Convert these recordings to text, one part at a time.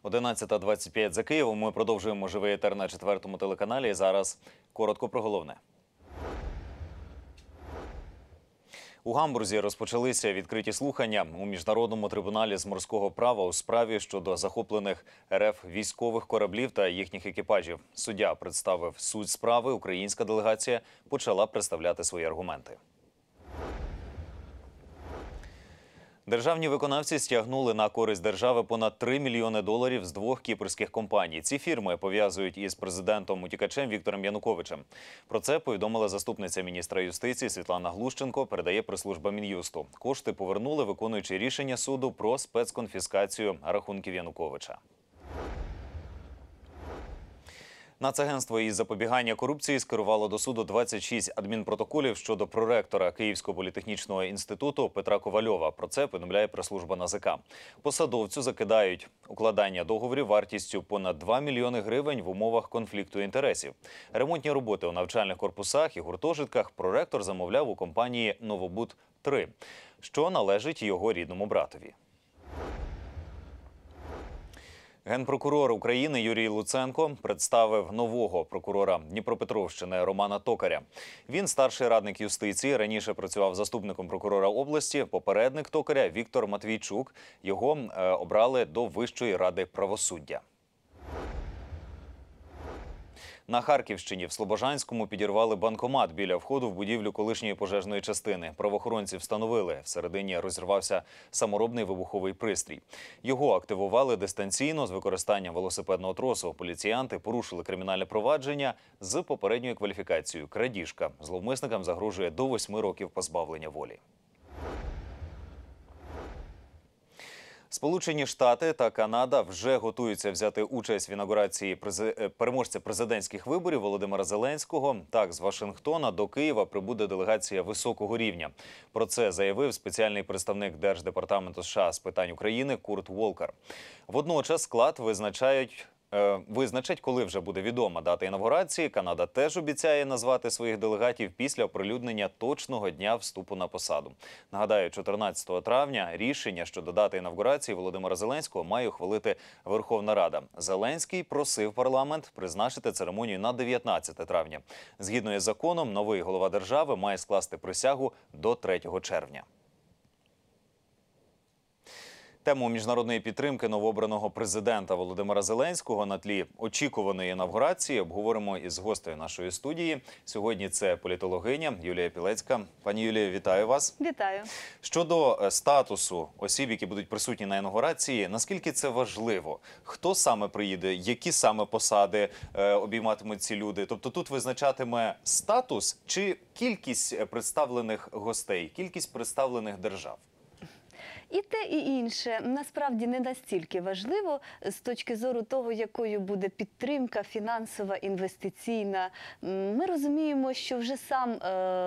11:25 за Києвом. Ми продовжуємо живий етер на 4-му телеканалі. Зараз коротко про головне. У Гамбурзі розпочалися відкриті слухання у Міжнародному трибуналі з морського права у справі щодо захоплених РФ військових кораблів та їхніх екіпажів. Суддя представив суть справи, українська делегація почала представляти свої аргументи. Державні виконавці стягнули на користь держави понад $3 мільйони з двох кіпрських компаній. Ці фірми пов'язують із президентом-утікачем Віктором Януковичем. Про це повідомила заступниця міністра юстиції Світлана Глущенко, передає прес-служба Мін'юсту. Кошти повернули, виконуючи рішення суду про спецконфіскацію рахунків Януковича. Нацагентство із запобігання корупції скерувало до суду 26 адмінпротоколів щодо проректора Київського політехнічного інституту Петра Ковальова. Про це повідомляє прес-служба НАЗК. Посадовцю закидають укладання договорів вартістю понад $2 мільйони в умовах конфлікту інтересів. Ремонтні роботи у навчальних корпусах і гуртожитках проректор замовляв у компанії «Новобуд-3», що належить його рідному братові. Генпрокурор України Юрій Луценко представив нового прокурора Дніпропетровщини Романа Токаря. Він старший радник юстиції, раніше працював заступником прокурора області. Попередник Токаря Віктор Матвійчук. Його обрали до Вищої ради правосуддя. На Харківщині в Слобожанському підірвали банкомат біля входу в будівлю колишньої пожежної частини. Правоохоронці встановили, всередині розірвався саморобний вибуховий пристрій. Його активували дистанційно з використанням велосипедного тросу. Поліціянти порушили кримінальне провадження з попередньою кваліфікацією – крадіжка. Зловмисникам загрожує до 8 років позбавлення волі. Сполучені Штати та Канада вже готуються взяти участь в інаугурації переможця президентських виборів Володимира Зеленського. Так, з Вашингтона до Києва прибуде делегація високого рівня. Про це заявив спеціальний представник Держдепартаменту США з питань України Курт Волкер. Водночас склад визначать, коли вже буде відома дата інавгурації. Канада теж обіцяє назвати своїх делегатів після оприлюднення точного дня вступу на посаду. Нагадаю, 14 травня рішення щодо дати інавгурації Володимира Зеленського має ухвалити Верховна Рада. Зеленський просив парламент призначити церемонію на 19 травня. Згідно із законом, новий голова держави має скласти присягу до 3 червня. Тему міжнародної підтримки новообраного президента Володимира Зеленського на тлі очікуваної інавгурації обговоримо із гостею нашої студії. Сьогодні це політологиня Юлія Пілецька. Пані Юлія, вітаю вас. Вітаю. Щодо статусу осіб, які будуть присутні на інавгурації, наскільки це важливо? Хто саме приїде? Які саме посади обійматимуть ці люди? Тобто тут визначатиме статус чи кількість представлених гостей, кількість представлених держав? І те, і інше насправді не настільки важливо з точки зору того, якою буде підтримка фінансова, інвестиційна. Ми розуміємо, що вже сам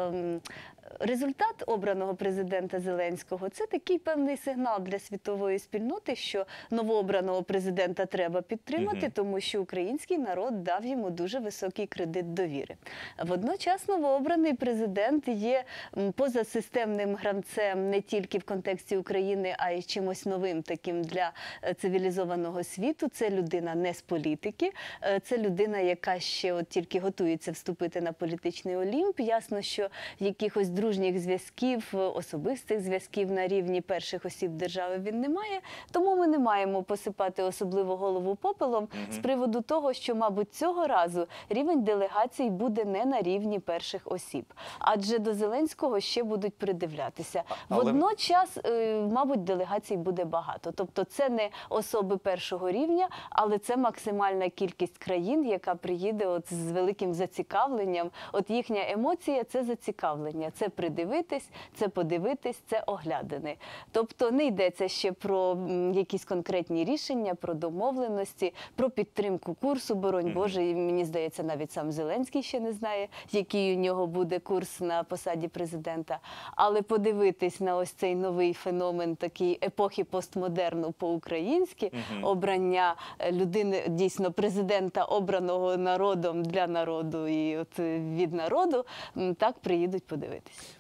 результат обраного президента Зеленського – це такий певний сигнал для світової спільноти, що новообраного президента треба підтримати, тому що український народ дав йому дуже високий кредит довіри. Водночас новообраний президент є позасистемним гравцем не тільки в контексті України, а й чимось новим таким для цивілізованого світу. Це людина не з політики, це людина, яка ще от тільки готується вступити на політичний олімп. Ясно, що якихось дружніх зв'язків, особистих зв'язків на рівні перших осіб держави він не має. Тому ми не маємо посипати особливо голову попелом з приводу того, що, мабуть, цього разу рівень делегацій буде не на рівні перших осіб. Адже до Зеленського ще будуть придивлятися. Водночас, мабуть, делегацій буде багато. Тобто це не особи першого рівня, але це максимальна кількість країн, яка приїде от з великим зацікавленням. От їхня емоція – це зацікавлення. Це придивитись, це подивитись, це оглядини. Тобто не йдеться ще про якісь конкретні рішення, про домовленості, про підтримку курсу, боронь Боже, і мені здається, навіть сам Зеленський ще не знає, який у нього буде курс на посаді президента. Але подивитись на ось цей новий феномен такий епохи постмодерну по-українськи, обрання людини, дійсно, президента, обраного народом для народу і от від народу, так приїдуть подивитись.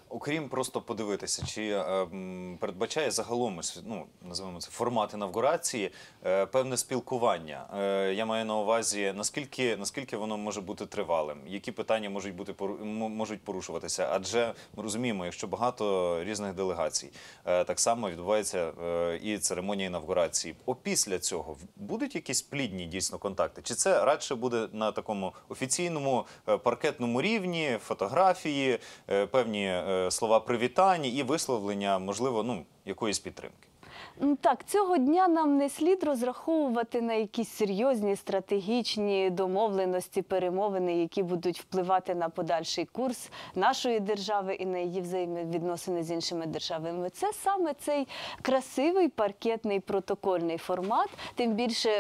Окрім просто подивитися, чи передбачає загалом, ну, називаємо це, формат інавгурації, певне спілкування. Я маю на увазі, наскільки воно може бути тривалим, які питання можуть порушуватися. Адже ми розуміємо, якщо багато різних делегацій, так само відбувається і церемонія інавгурації. Опісля цього будуть якісь плідні дійсно контакти? Чи це радше буде на такому офіційному паркетному рівні, фотографії, певні слова привітань і висловлення, можливо, ну, якоїсь підтримки? Так, цього дня нам не слід розраховувати на якісь серйозні стратегічні домовленості, перемовини, які будуть впливати на подальший курс нашої держави і на її взаємовідносини з іншими державами. Це саме цей красивий паркетний протокольний формат, тим більше,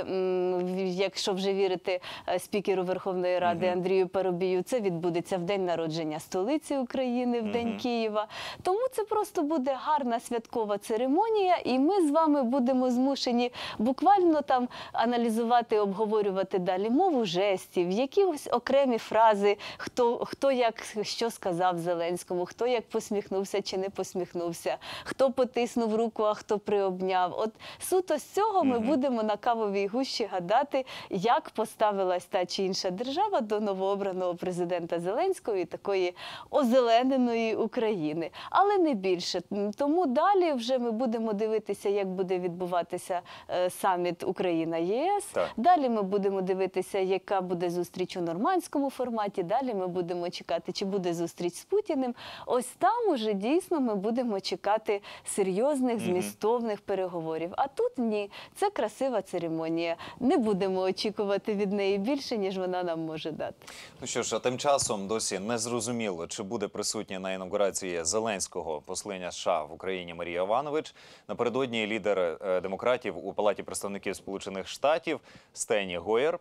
якщо вже вірити спікеру Верховної Ради Андрію Парубію, це відбудеться в день народження столиці України, в День Києва. Тому це просто буде гарна святкова церемонія, і ми з вами будемо змушені буквально там аналізувати, обговорювати далі мову жестів, якісь окремі фрази, хто як що сказав Зеленському, хто як посміхнувся чи не посміхнувся, хто потиснув руку, а хто приобняв. От суто з цього ми будемо на кавовій гущі гадати, як поставилась та чи інша держава до новообраного президента Зеленського і такої озелененої України. Але не більше. Тому далі вже ми будемо дивитися, як буде відбуватися саміт Україна-ЄС. Далі ми будемо дивитися, яка буде зустріч у нормандському форматі. Далі ми будемо чекати, чи буде зустріч з Путіним. Ось там уже дійсно ми будемо чекати серйозних, змістовних переговорів. А тут ні. Це красива церемонія. Не будемо очікувати від неї більше, ніж вона нам може дати. Ну що ж, а тим часом досі не зрозуміло, чи буде присутня на інавгурації Зеленського послання США в Україні Марія Йованович. Напередодні лідер демократів у Палаті представників Сполучених Штатів Стені Гойер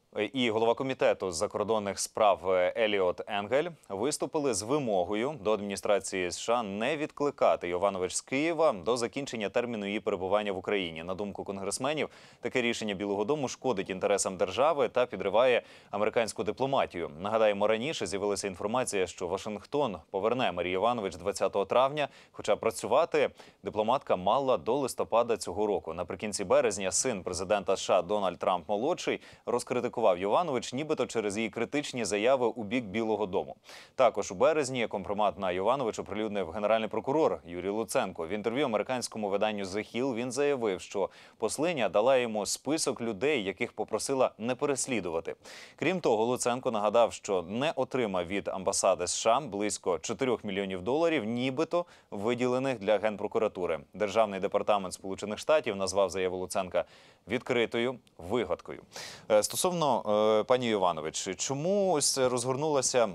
і голова комітету з закордонних справ Еліот Енгель виступили з вимогою до адміністрації США не відкликати Йованович з Києва до закінчення терміну її перебування в Україні. На думку конгресменів, таке рішення Білого дому шкодить інтересам держави та підриває американську дипломатію. Нагадаємо, раніше з'явилася інформація, що Вашингтон поверне Марію Йованович 20 травня, хоча працювати дипломатка мала до листопада цього року. Наприкінці березня син президента США Дональд Трамп-молодший розкритикував Йованович нібито через її критичні заяви у бік Білого дому. Також у березні компромат на Йованович оприлюднив генеральний прокурор Юрій Луценко. В інтерв'ю американському виданню The Hill він заявив, що послиня дала йому список людей, яких попросила не переслідувати. Крім того, Луценко нагадав, що не отримав від амбасади США близько 4 мільйонів доларів, нібито виділених для Генпрокуратури. Державний департамент Сполучених Штатів назвав заяву Луценка відкритою вигадкою. Стосовно пані Йованович, чому ось розгорнулася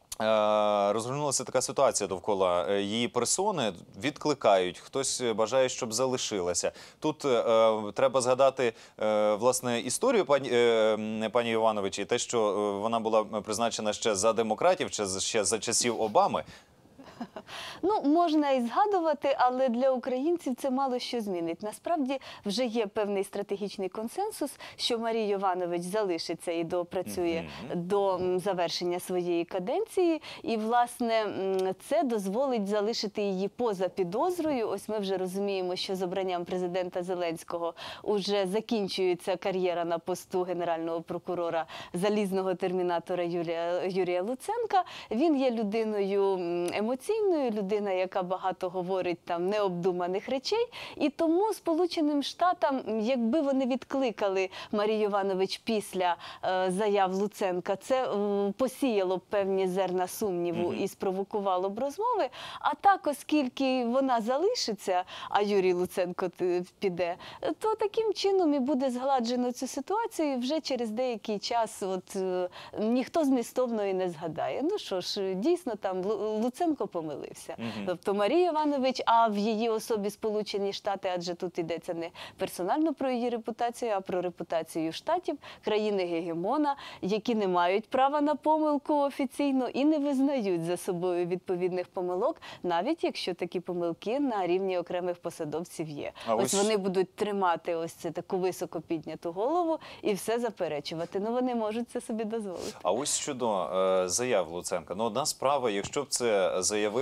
така ситуація довкола її персони? Відкликають, хтось бажає, щоб залишилася. Тут треба згадати, власне, історію пані Йованович і те, що вона була призначена ще за демократів, ще за часів Обами. Ну, можна і згадувати, але для українців це мало що змінить. Насправді, вже є певний стратегічний консенсус, що Марія Йованович залишиться і допрацює до завершення своєї каденції. І, власне, це дозволить залишити її поза підозрою. Ось ми вже розуміємо, що з обранням президента Зеленського уже закінчується кар'єра на посту генерального прокурора залізного термінатора Юрія Луценка. Він є людиною емоційною, людина, яка багато говорить там необдуманих речей, і тому Сполученим Штатам, якби вони відкликали Марію Йованович після заяв Луценка, це посіяло б певні зерна сумніву і спровокувало б розмови. А так, оскільки вона залишиться, а Юрій Луценко піде, то таким чином і буде згладжено цю ситуацію, і вже через деякий час ніхто змістовно і не згадає. Ну що ж, дійсно там Луценко помилився. Тобто Марія Йованович, а в її особі Сполучені Штати, адже тут йдеться не персонально про її репутацію, а про репутацію Штатів, країни-гегемона, які не мають права на помилку офіційно і не визнають за собою відповідних помилок, навіть якщо такі помилки на рівні окремих посадовців є. Ось вони будуть тримати ось це таку високо підняту голову і все заперечувати. Ну, вони можуть це собі дозволити. А ось щодо заяв Луценка. Ну, одна справа, якщо б це заявив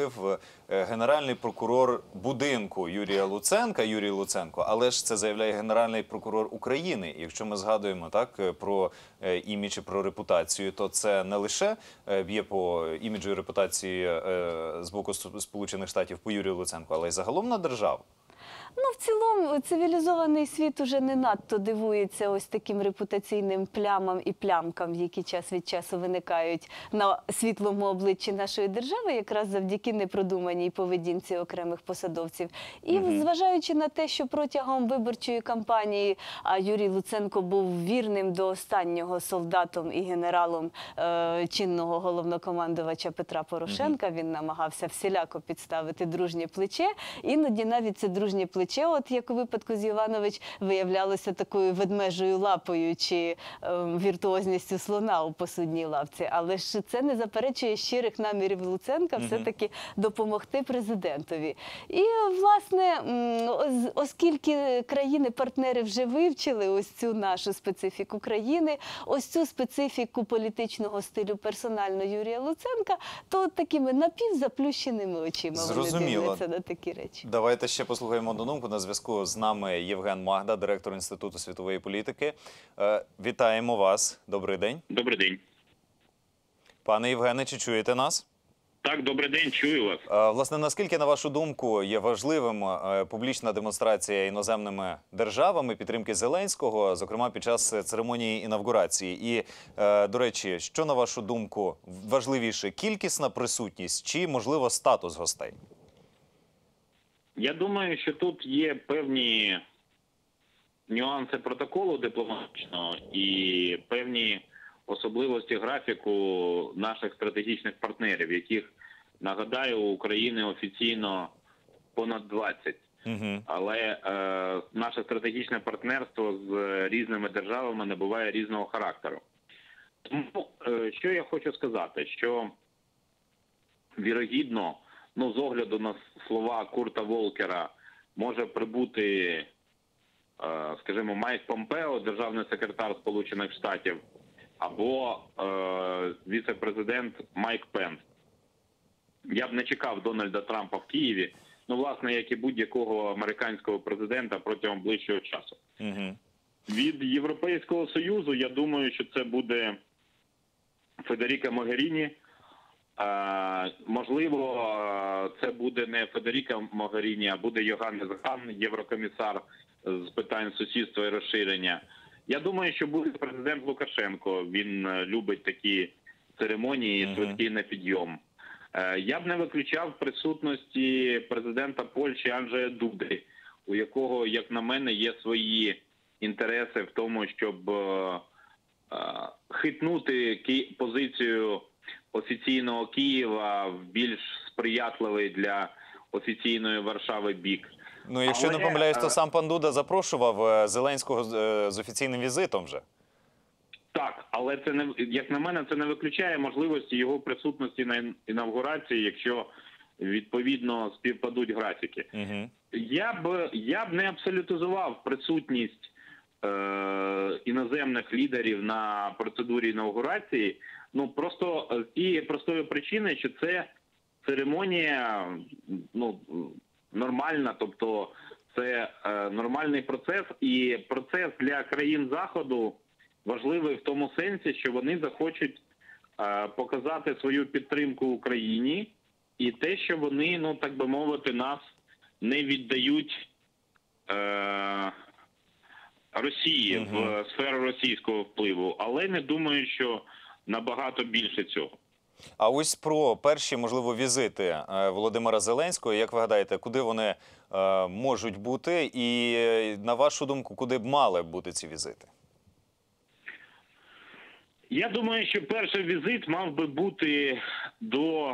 заявив генеральний прокурор будинку Юрія Луценка, Юрій Луценко, але ж це заявляє генеральний прокурор України. І якщо ми згадуємо так про імідж і про репутацію, то це не лише б'є по іміджу і репутації з боку Сполучених Штатів по Юрію Луценку, але й загалом на державу. Ну, в цілому, цивілізований світ уже не надто дивується ось таким репутаційним плямам і плямкам, які час від часу виникають на світлому обличчі нашої держави, якраз завдяки непродуманій поведінці окремих посадовців. І зважаючи на те, що протягом виборчої кампанії Юрій Луценко був вірним до останнього солдатом і генералом чинного головнокомандувача Петра Порошенка, він намагався всіляко підставити дружнє плече, іноді навіть це дружнє плече, от як у випадку з Йованович, виявлялося такою ведмежою лапою чи віртуозністю слона у посудній лавці. Але ж це не заперечує щирих намірів Луценка все-таки допомогти президентові. І, власне, оскільки країни-партнери вже вивчили ось цю нашу специфіку країни, ось цю специфіку політичного стилю персонально Юрія Луценка, то такими напівзаплющеними очима вони дивляться на такі речі. Давайте ще послухаємо одну думку. На зв'язку з нами Євген Магда, директор Інституту світової політики. Вітаємо вас. Добрий день. Добрий день. Пане Євгене, чи чуєте нас? Так, добрий день, чую вас. Власне, наскільки, на вашу думку, є важливим публічна демонстрація іноземними державами підтримки Зеленського, зокрема під час церемонії інавгурації? І, до речі, що, на вашу думку, важливіше – кількісна присутність чи, можливо, статус гостей? Я думаю, що тут є певні нюанси протоколу дипломатичного і певні особливості графіку наших стратегічних партнерів, яких, нагадаю, у України офіційно понад 20. Але наше стратегічне партнерство з різними державами набуває різного характеру. Тому, що я хочу сказати, що вірогідно, з огляду на слова Курта Волкера, може прибути, скажімо, Майк Помпео, державний секретар Сполучених Штатів, або віце-президент Майк Пенс. Я б не чекав Дональда Трампа в Києві, власне, як і будь-якого американського президента протягом ближчого часу. Від Європейського Союзу, я думаю, що це буде Федеріка Могеріні. Можливо, це буде не Федеріка Могеріні, а буде Йоханнес Хан, єврокомісар з питань сусідства і розширення. Я думаю, що буде президент Лукашенко. Він любить такі церемонії, швидкий на підйом. Я б не виключав присутності президента Польщі Анджея Дуди, у якого, як на мене, є свої інтереси в тому, щоб хитнути позицію офіційного Києва в більш сприятливий для офіційної Варшави бік. Якщо не помиляюсь, то сам пан Дуда запрошував Зеленського з офіційним візитом вже. Так, але це не, як на мене, це не виключає можливості його присутності на інавгурації, якщо відповідно співпадуть графіки. Я б не абсолютизував присутність іноземних лідерів на процедурі інавгурації, просто з тієї простої причини, що це церемонія нормальна, тобто це нормальний процес, і процес для країн Заходу важливий в тому сенсі, що вони захочуть показати свою підтримку Україні і те, що вони, так би мовити, нас не віддають Росії в сферу російського впливу, але не думаю, що набагато більше цього. А ось про перші, можливо, візити Володимира Зеленського, як ви гадаєте, куди вони можуть бути і, на вашу думку, куди б мали бути ці візити? Я думаю, що перший візит мав би бути до,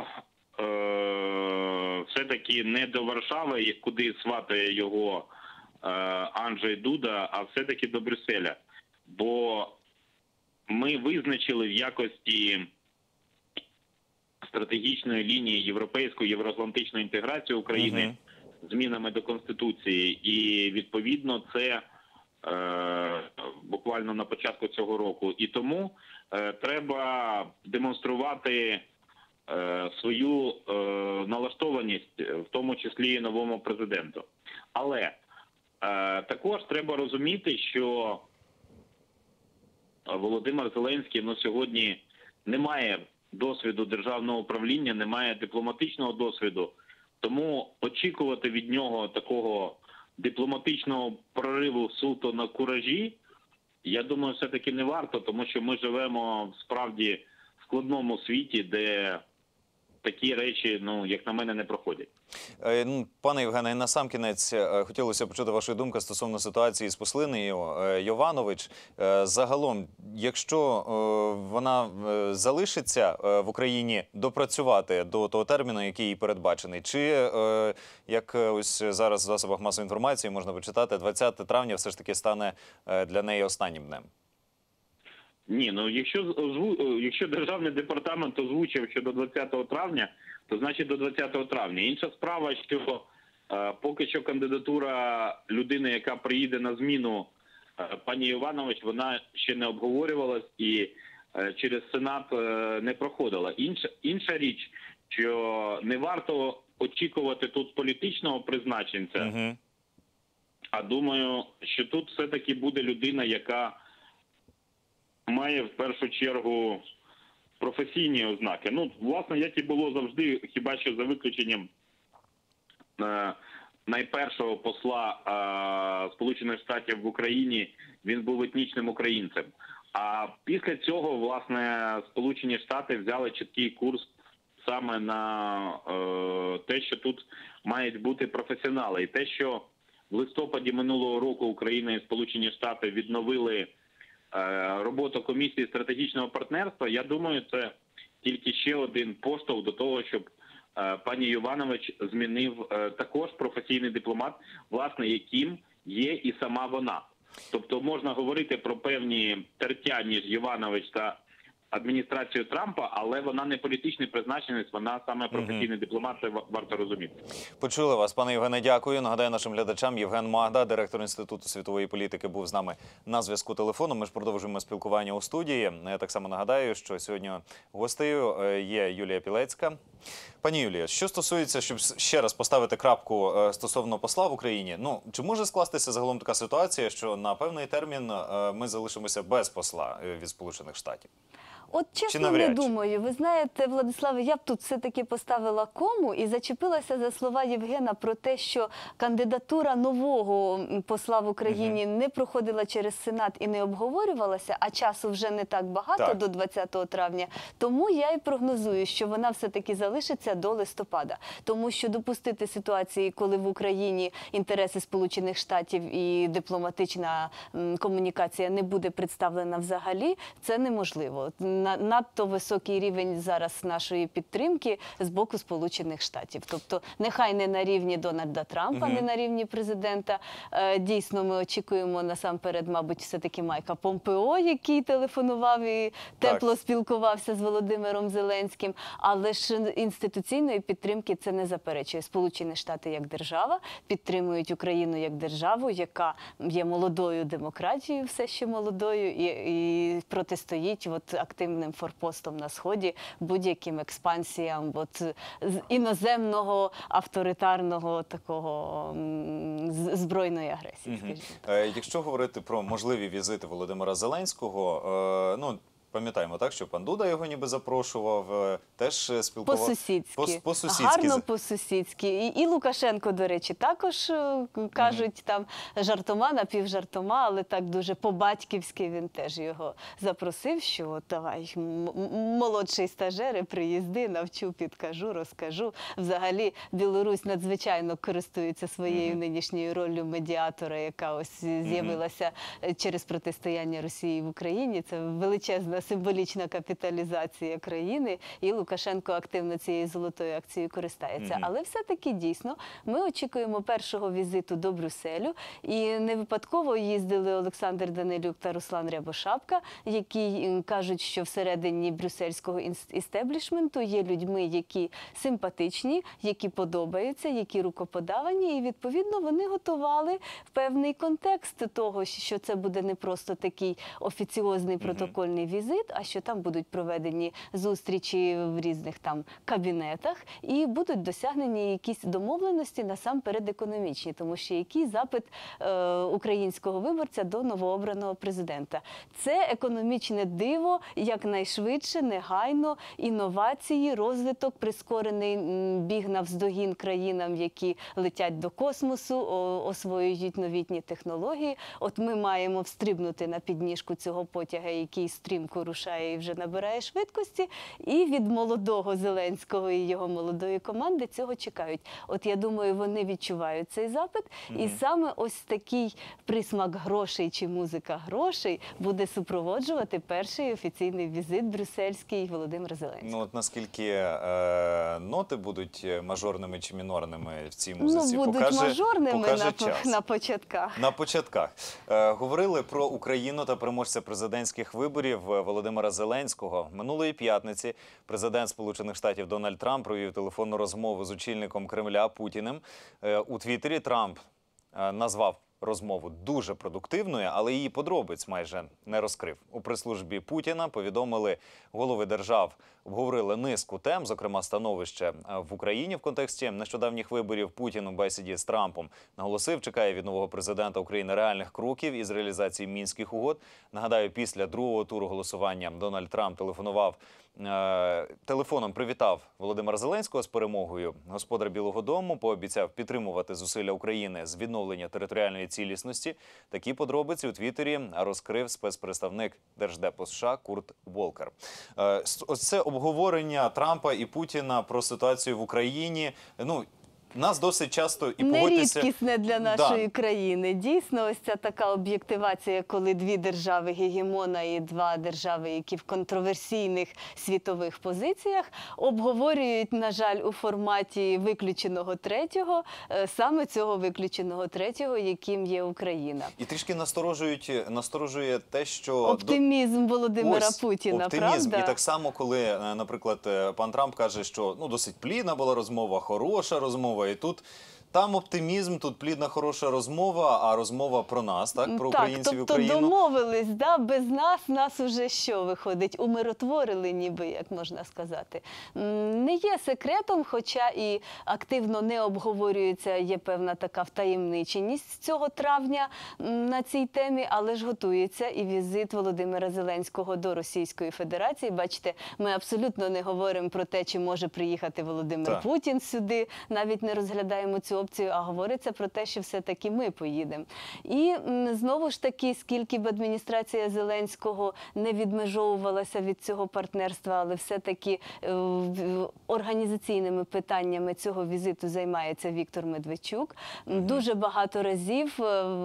все-таки не до Варшави, куди сватає його Анджей Дуда, а все-таки до Брюсселя. Бо ми визначили в якості стратегічної лінії європейської, євроатлантичної інтеграції України змінами до Конституції. І, відповідно, це буквально на початку цього року. І тому треба демонструвати свою налаштованість, в тому числі і новому президенту. Але також треба розуміти, що Володимир Зеленський сьогодні не має досвіду державного управління, не має дипломатичного досвіду, тому очікувати від нього такого дипломатичного прориву суто на куражі, я думаю, все-таки не варто, тому що ми живемо справді в складному світі, де такі речі, як на мене, не проходять. Пане Євгене, насамкінець хотілося почути вашої думки стосовно ситуації з послинею Йованович. Загалом, якщо вона залишиться в Україні допрацювати до того терміну, який їй передбачений, чи, як ось зараз в засобах масової інформації можна почитати, 20 травня все ж таки стане для неї останнім днем? Ні, якщо Державний департамент озвучив, що до 20 травня, то значить до 20 травня. Інша справа, що поки що кандидатура людини, яка приїде на зміну пані Йованович, вона ще не обговорювалась і через Сенат не проходила. Інша річ, що не варто очікувати тут політичного призначенця, а думаю, що тут все-таки буде людина, яка має в першу чергу професійні ознаки. Власне, як і було завжди, хіба що за виключенням найпершого посла Сполучених Штатів в Україні, він був етнічним українцем. А після цього, власне, Сполучені Штати взяли чіткий курс саме на те, що тут мають бути професіонали. І те, що в листопаді минулого року Україна і Сполучені Штати відновили роботу Комісії стратегічного партнерства, я думаю, це тільки ще один поштовх до того, щоб пані Йованович змінив також професійний дипломат, власне, яким є і сама вона. Тобто можна говорити про певні тертя між Йованович та адміністрацією Трампа, але вона не політичний призначенець, вона саме професійний дипломат, це варто розуміти. Почули вас, пане Євгене, дякую. Нагадаю нашим глядачам, Євген Магда, директор Інституту світової політики, був з нами на зв'язку телефоном. Ми ж продовжуємо спілкування у студії. Я так само нагадаю, що сьогодні гостею є Юлія Пілецька. Пані Юлія, що стосується, щоб ще раз поставити крапку стосовно посла в Україні, чи може скластися загалом така ситуація, що на певний термін ми залишимося без посла від Сполучених Штатів? От чесно не думаю. Ви знаєте, Владиславе, я б тут все-таки поставила кому і зачепилася за слова Євгена про те, що кандидатура нового посла в Україні не проходила через Сенат і не обговорювалася, а часу вже не так багато до 20 травня. Тому я і прогнозую, що вона все-таки залишиться до листопада. Тому що допустити ситуації, коли в Україні інтереси Сполучених Штатів і дипломатична комунікація не буде представлена взагалі, це неможливо. Надто високий рівень зараз нашої підтримки з боку Сполучених Штатів. Тобто, нехай не на рівні Дональда Трампа, не на рівні президента. Дійсно, ми очікуємо насамперед, мабуть, все-таки Майка Помпео, який телефонував і тепло спілкувався з Володимиром Зеленським. Але ж інституційної підтримки це не заперечує. Сполучені Штати як держава підтримують Україну як державу, яка є молодою демократією, все ще молодою, і протистоїть активним форпостом на Сході будь-яким експансіям з іноземного авторитарного такого збройної агресії, скажімо. Якщо говорити про можливі візити Володимира Зеленського, пам'ятаємо, так, що пан Дуда його ніби запрошував, теж спілкував... По-сусідськи. Гарно по-сусідськи. І Лукашенко, до речі, також кажуть там жартома, напівжартома, але так дуже по-батьківськи він теж його запросив, що давай, молодший стажери, приїзди, навчу, підкажу, розкажу. Взагалі, Білорусь надзвичайно користується своєю нинішньою роллю медіатора, яка ось з'явилася через протистояння Росії в Україні. Це величезна символічна капіталізація країни, і Лукашенко активно цією золотою акцією користається. Але все-таки дійсно ми очікуємо першого візиту до Брюсселю, і не випадково їздили Олександр Данилюк та Руслан Рябошапка, які кажуть, що всередині брюссельського істеблішменту є людьми, які симпатичні, які подобаються, які рукоподавані, і відповідно вони готували певний контекст того, що це буде не просто такий офіціозний протокольний візит, візит, а що там будуть проведені зустрічі в різних там кабінетах і будуть досягнені якісь домовленості, насамперед економічні, тому що який запит українського виборця до новообраного президента. Це економічне диво, якнайшвидше, негайно, інновації, розвиток, прискорений біг навздогін країнам, які летять до космосу, освоюють новітні технології. От ми маємо встрибнути на підніжку цього потяга, який стрімко рушає і вже набирає швидкості, і від молодого Зеленського і його молодої команди цього чекають. От я думаю, вони відчувають цей запит, і саме ось такий присмак грошей чи музика грошей буде супроводжувати перший офіційний візит брюссельський Володимира Зеленського. Ну, от наскільки ноти будуть мажорними чи мінорними в цій музиці, будуть мажорними покаже час. на початках. На початках. Говорили про Україну та переможця президентських виборів Володимира Зеленського. Минулої п'ятниці президент Сполучених Штатів Дональд Трамп провів телефонну розмову з очільником Кремля Путіним. У Твіттері Трамп назвав розмову дуже продуктивною, але її подробиць майже не розкрив. У прес-службі Путіна повідомили, голови держав обговорили низку тем, зокрема становище в Україні в контексті нещодавніх виборів. Путін у бесіді з Трампом наголосив, чекає від нового президента України реальних кроків із реалізації Мінських угод. Нагадаю, після другого туру голосування Дональд Трамп телефоном привітав Володимира Зеленського з перемогою. Господар Білого дому пообіцяв підтримувати зусилля України з відновлення територіальної цілісності. Такі подробиці у Твіттері розкрив спецпредставник Держдепу США Курт Волкер. Ось це обговорення Трампа і Путіна про ситуацію в Україні. Нас досить часто, і погодьтеся... Нерідкісне для нашої країни. Дійсно, ось ця така об'єктивація, коли дві держави гегемона і два держави, які в контроверсійних світових позиціях, обговорюють, на жаль, у форматі виключеного третього, саме цього виключеного третього, яким є Україна. І трішки насторожує те, що... Оптимізм Володимира Путіна, оптимізм. правда? І так само, коли, наприклад, пан Трамп каже, що досить плідна була розмова, хороша розмова, і тут там оптимізм, тут плідна, хороша розмова, а розмова про нас, так? Про українців і Україну. Тобто домовились, да? Без нас уже що виходить? Умиротворили ніби, як можна сказати. Не є секретом, хоча і активно не обговорюється, є певна така втаємниченість цього травня на цій темі, але ж готується і візит Володимира Зеленського до Російської Федерації. Бачите, ми абсолютно не говоримо про те, чи може приїхати Володимир Путін сюди, навіть не розглядаємо цю опцію, а говориться про те, що все-таки ми поїдемо. І знову ж таки, скільки б адміністрація Зеленського не відмежовувалася від цього партнерства, але все-таки організаційними питаннями цього візиту займається Віктор Медведчук. Дуже багато разів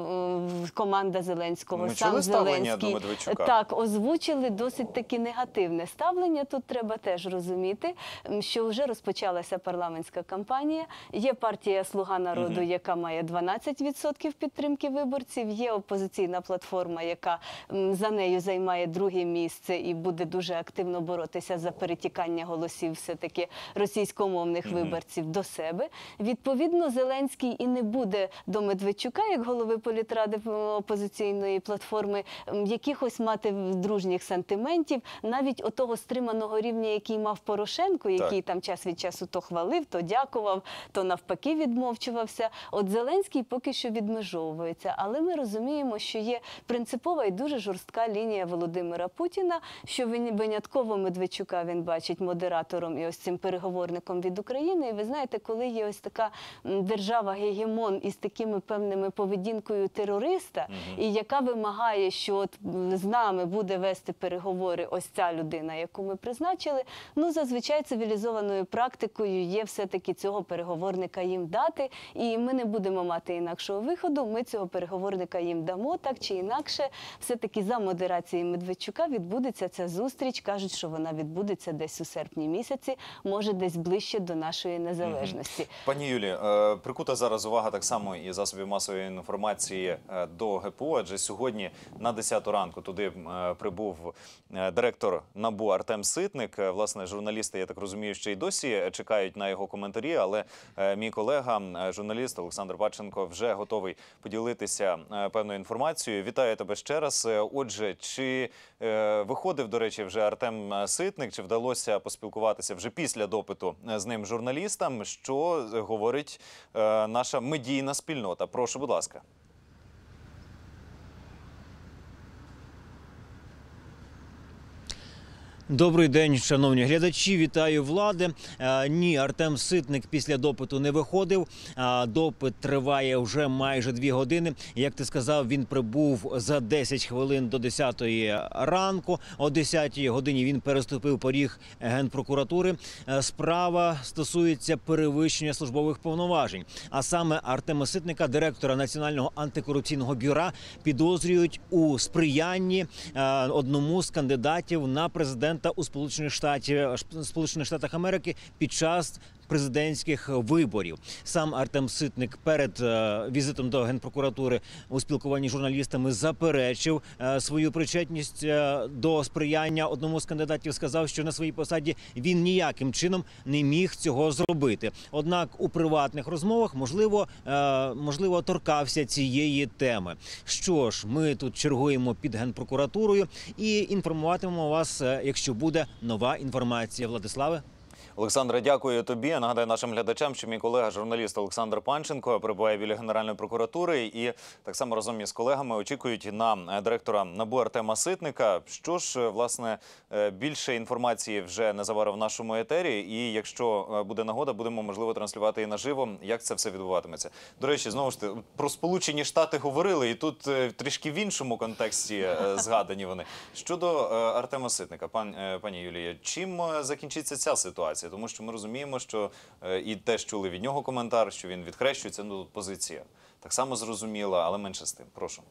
команда Зеленського, ми сам чули ставлення до Зеленський, Медведчука? так, озвучили досить таки негативне ставлення. Тут треба теж розуміти, що вже розпочалася парламентська кампанія. Є партія «Слуга народу», яка має 12% підтримки виборців. Є опозиційна платформа, яка за нею займає друге місце і буде дуже активно боротися за перетікання голосів все-таки російськомовних виборців до себе. Відповідно, Зеленський і не буде до Медведчука, як голови політради опозиційної платформи, якихось мати дружніх сантиментів, навіть отого стриманого рівня, який мав Порошенко, який там час від часу то хвалив, то дякував, то навпаки відмовчувався. От Зеленський поки що відмежовується. Але ми розуміємо, що є принципова і дуже жорстка лінія Володимира Путіна, що винятково Медведчука він бачить модератором і ось цим переговорником від України. І ви знаєте, коли є ось така держава-гегемон із такими певними поведінкою терориста, і яка вимагає, що от з нами буде вести переговори ось ця людина, яку ми призначили, зазвичай цивілізованою практикою є все-таки цього переговорника їм дати, і ми не будемо мати інакшого виходу, ми цього переговорника їм дамо, так чи інакше, все-таки за модерації Медведчука відбудеться ця зустріч, кажуть, що вона відбудеться десь у серпні місяці, може десь ближче до нашої незалежності. Пані Юлі, прикута зараз увага так само і засобів масової інформації до ГПУ, адже сьогодні на 10 ранку туди прибув директор НАБУ Артем Ситник. Власне, журналісти, я так розумію, ще й досі чекають на його коментарі, але мій колега журналіст Олександр Панченко вже готовий поділитися певною інформацією. Вітаю тебе ще раз. Отже, чи виходив, до речі, вже Артем Ситник, чи вдалося поспілкуватися вже після допиту з ним журналістам, що говорить наша медійна спільнота? Прошу, будь ласка. Добрий день, шановні глядачі. Вітаю влади. Ні, Артем Ситник після допиту не виходив. Допит триває вже майже 2 години. Як ти сказав, він прибув за 10 хвилин до 10-ї ранку. О 10-й годині він переступив поріг Генпрокуратури. Справа стосується перевищення службових повноважень. А саме Артема Ситника, директора Національного антикорупційного бюро, підозрюють у сприянні одному з кандидатів на президента у Сполучених Штатах Америки під час президентських виборів. Сам Артем Ситник перед візитом до Генпрокуратури у спілкуванні з журналістами заперечив свою причетність до сприяння одному з кандидатів. Сказав, що на своїй посаді він ніяким чином не міг цього зробити. Однак у приватних розмовах, можливо, торкався цієї теми. Що ж, ми тут чергуємо під Генпрокуратурою і інформуватимемо вас, якщо буде нова інформація. Владиславе? Олександре, дякую тобі. Нагадаю нашим глядачам, що мій колега, журналіст Олександр Панченко, перебуває біля Генеральної прокуратури і так само разом із колегами очікують на директора НАБУ Артема Ситника. Що ж, власне, більше інформації вже незабаром в нашому етері, і якщо буде нагода, будемо, можливо, транслювати і наживо, як це все відбуватиметься. До речі, знову ж таки, про Сполучені Штати говорили, і тут трішки в іншому контексті згадані вони. Щодо Артема Ситника, пані Юлія, чим закінчиться ця ситуація? Тому що ми розуміємо, що і теж чули від нього коментар, що він відхрещується, позиція так само зрозуміла, але менше з тим. Прошу.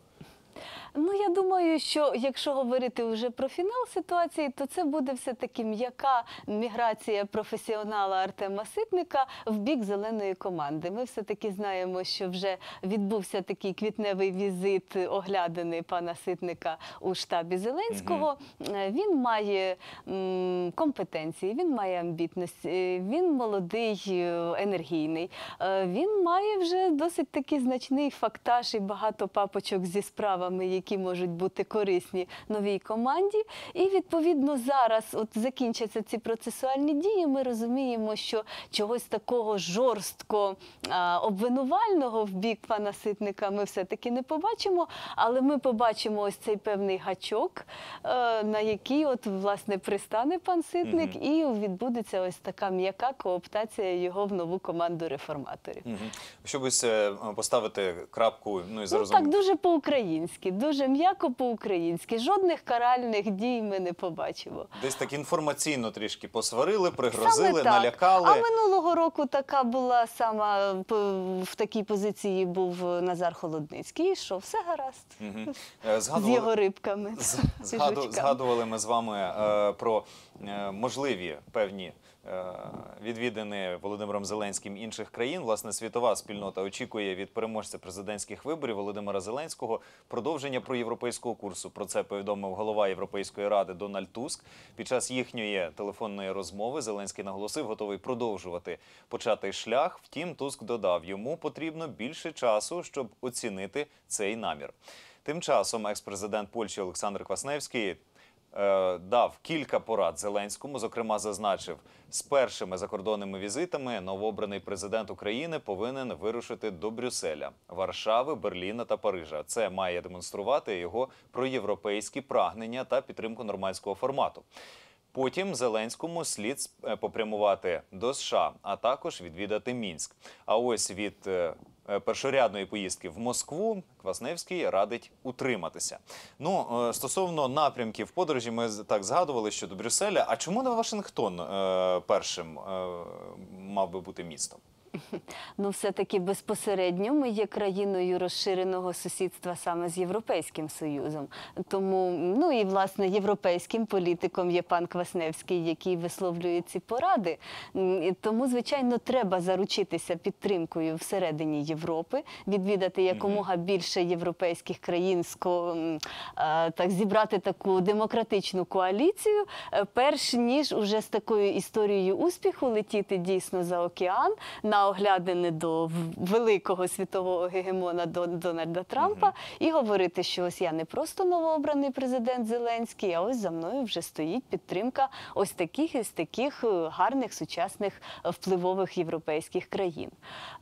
Ну, я думаю, що якщо говорити вже про фінал ситуації, то це буде все-таки м'яка міграція професіонала Артема Ситника в бік зеленої команди. Ми все-таки знаємо, що вже відбувся такий квітневий візит оглядини пана Ситника у штабі Зеленського. Він має компетенції, він має амбітність, він молодий, енергійний. Він має вже досить такий значний фактаж і багато папочок зі справами, які можуть бути корисні новій команді. І, відповідно, зараз от закінчаться ці процесуальні дії, ми розуміємо, що чогось такого жорстко обвинувального в бік пана Ситника ми все-таки не побачимо, але ми побачимо ось цей певний гачок, на який, от, власне, пристане пан Ситник, і відбудеться ось така м'яка кооптація його в нову команду реформаторів. Щоб ось поставити крапку, ну і заразом... Ну так, дуже по-українськи, дуже м'яко по-українськи. Жодних каральних дій ми не побачимо. Десь так інформаційно трішки посварили, пригрозили, налякали. А минулого року така була сама, в такій позиції був Назар Холодницький. І що, все гаразд. З його рибками. Згадували ми з вами про можливі певні відвідини Володимиром Зеленським інших країн. Власне, світова спільнота очікує від переможця президентських виборів Володимира Зеленського продовження проєвропейського курсу. Про це повідомив голова Європейської ради Дональд Туск. Під час їхньої телефонної розмови Зеленський наголосив, готовий продовжувати початий шлях. Втім, Туск додав, йому потрібно більше часу, щоб оцінити цей намір. Тим часом екс-президент Польщі Олександр Квасневський дав кілька порад Зеленському, зокрема зазначив, з першими закордонними візитами новообраний президент України повинен вирушити до Брюсселя, Варшави, Берліна та Парижа. Це має демонструвати його проєвропейські прагнення та підтримку нормандського формату. Потім Зеленському слід попрямувати до США, а також відвідати Мінськ. А ось від першорядної поїздки в Москву Квасневський радить утриматися. Ну, стосовно напрямків подорожі, ми так згадували щодо Брюсселя. А чому не Вашингтон першим мав би бути містом? Ну, все-таки безпосередньо ми є країною розширеного сусідства саме з Європейським Союзом. Тому, ну і, власне, європейським політиком є пан Квасневський, який висловлює ці поради. Тому, звичайно, треба заручитися підтримкою всередині Європи, відвідати якомога більше європейських країн, так, зібрати таку демократичну коаліцію, перш ніж уже з такою історією успіху летіти дійсно за океан, на на оглядини до великого світового гегемона Дональда Трампа і говорити, що ось я не просто новообраний президент Зеленський, а ось за мною вже стоїть підтримка ось таких гарних, сучасних, впливових європейських країн.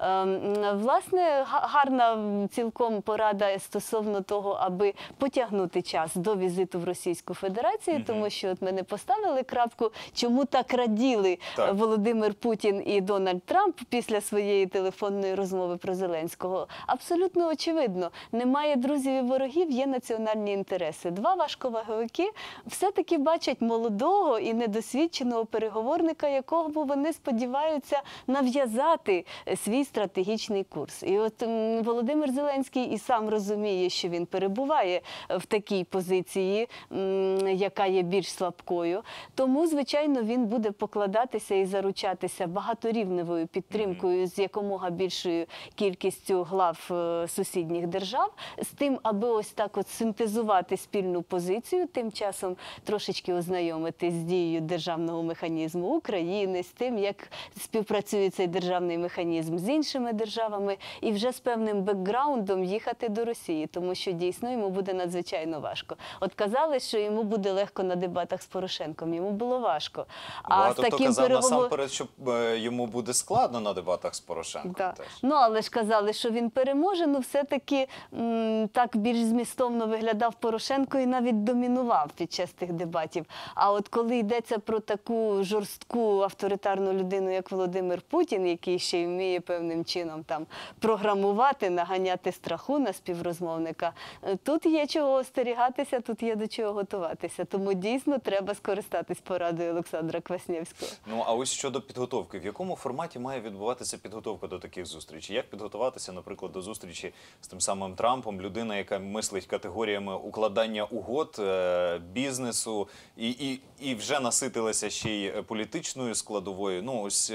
Власне, гарна цілком порада стосовно того, аби потягнути час до візиту в Російську Федерацію, тому що от ми не поставили крапку, чому так раділи Володимир Путін і Дональд Трамп після своєї телефонної розмови про Зеленського. Абсолютно очевидно, немає друзів і ворогів, є національні інтереси. Два важковаговики все-таки бачать молодого і недосвідченого переговорника, якому вони сподіваються нав'язати свій стратегічний курс. І от Володимир Зеленський і сам розуміє, що він перебуває в такій позиції, яка є більш слабкою. Тому, звичайно, він буде покладатися і заручатися багаторівневою підтримкою з якомога більшою кількістю глав сусідніх держав, з тим, аби ось так от синтезувати спільну позицію, тим часом трошечки ознайомитись з дією державного механізму України, з тим, як співпрацює цей державний механізм з іншими державами, і вже з певним бекграундом їхати до Росії, тому що дійсно йому буде надзвичайно важко. От казали, що йому буде легко на дебатах з Порошенком, йому було важко. Багато хто казав насамперед, що йому буде складно на дебатах з Порошенком. Да. Теж. Ну, але ж казали, що він переможе, ну все-таки так більш змістовно виглядав Порошенко і навіть домінував під час тих дебатів. А от коли йдеться про таку жорстку авторитарну людину, як Володимир Путін, який ще й вміє певним чином там програмувати, наганяти страху на співрозмовника, тут є чого остерігатися, тут є до чого готуватися. Тому дійсно треба скористатись порадою Олександра Кваснєвського. Ну, а ось щодо підготовки. В якому форматі має відбуватися підготовка до таких зустрічей? Як підготуватися, наприклад, до зустрічі з тим самим Трампом, людина, яка мислить категоріями укладання угод, бізнесу і вже наситилася ще й політичною складовою? Ну, ось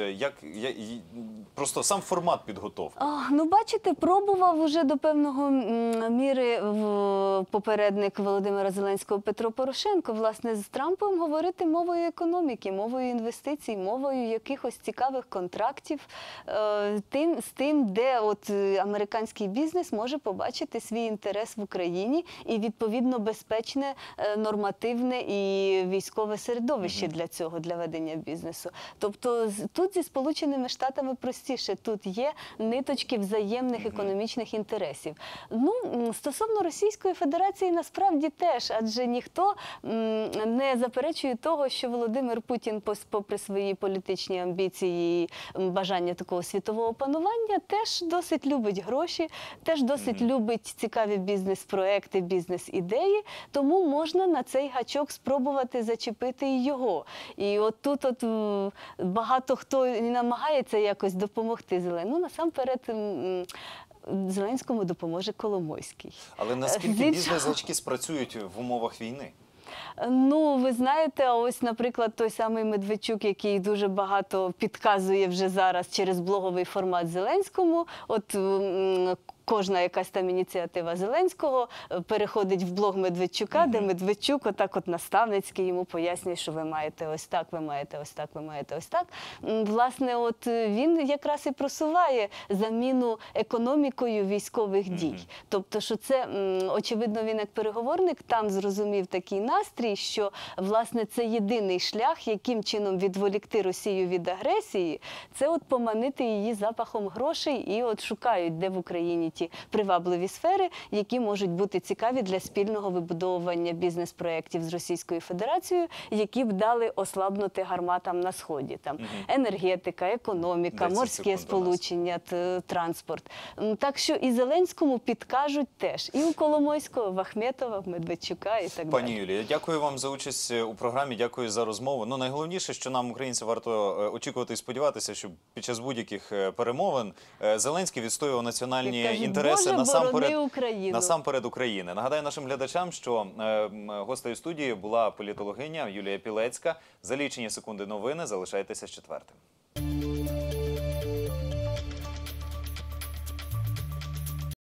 просто сам формат підготовки. Ну, бачите, пробував уже до певного міри попередник Володимира Зеленського Петро Порошенко, власне, з Трампом говорити мовою економіки, мовою інвестицій, мовою якихось цікавих контрактів, з тим, де от американський бізнес може побачити свій інтерес в Україні і, відповідно, безпечне, нормативне і військове середовище для цього, для ведення бізнесу. Тобто тут зі Сполученими Штатами простіше, тут є ниточки взаємних економічних інтересів. Ну, стосовно Російської Федерації, насправді теж, адже ніхто не заперечує того, що Володимир Путін, попри свої політичні амбіції і бажання такого світового панування, теж досить любить гроші, теж досить любить цікаві бізнес-проекти, бізнес-ідеї, тому можна на цей гачок спробувати зачепити і його. І от тут багато хто намагається якось допомогти Зеленському. Ну, насамперед, Зеленському допоможе Коломойський. Але наскільки бізнес-гачки спрацюють в умовах війни? Ну, ви знаєте, ось, наприклад, той самий Медведчук, який дуже багато підказує вже зараз через блоговий формат Зеленському, от кожна якась там ініціатива Зеленського переходить в блог Медведчука, де Медведчук отак от наставницький йому пояснює, що ви маєте ось так, ви маєте ось так, ви маєте ось так. Власне, от він якраз і просуває заміну економікою військових дій. Тобто, що це, очевидно, він як переговорник там зрозумів такий настрій, що, власне, це єдиний шлях, яким чином відволікти Росію від агресії, це от поманити її запахом грошей і от шукають, де в Україні ті привабливі сфери, які можуть бути цікаві для спільного вибудовування бізнес-проєктів з Російською Федерацією, які б дали ослабнути гарматам на Сході. Там енергетика, економіка, морське сполучення, транспорт. Так що і Зеленському підкажуть теж. І у Коломойського, в Ахметова, в Медведчука і так далі. Пані Юлія, дякую вам за участь у програмі, дякую за розмову. Ну, найголовніше, що нам, українцям, варто очікувати і сподіватися, що під час будь-яких перемовин Зеленський відстоював національні інтереси насамперед України. Нагадаю нашим глядачам, що гостею студії була політологиня Юлія Пілецька. За лічені секунди новини. Залишайтеся з четвертим.